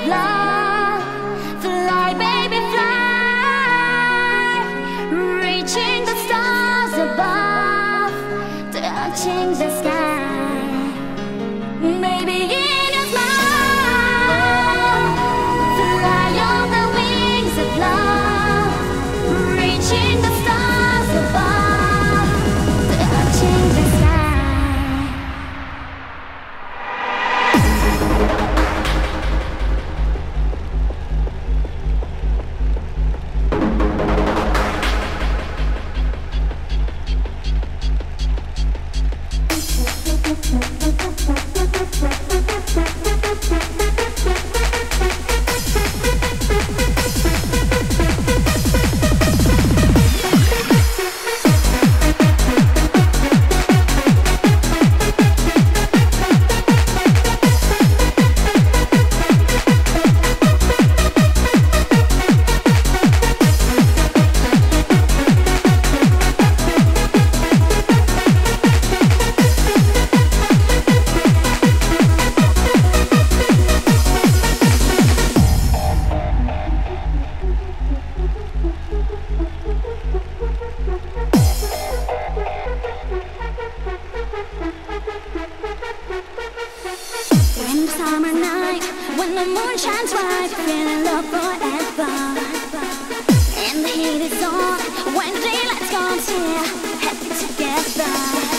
love. Fly, baby, fly, reaching the stars above, touching the sky. Baby, in your smile, fly on the wings of love, reaching the stars above, touching the sky. In the summer night, when the moon shines bright, feeling love forever. And the heat is on, when daylight comes here, happy together.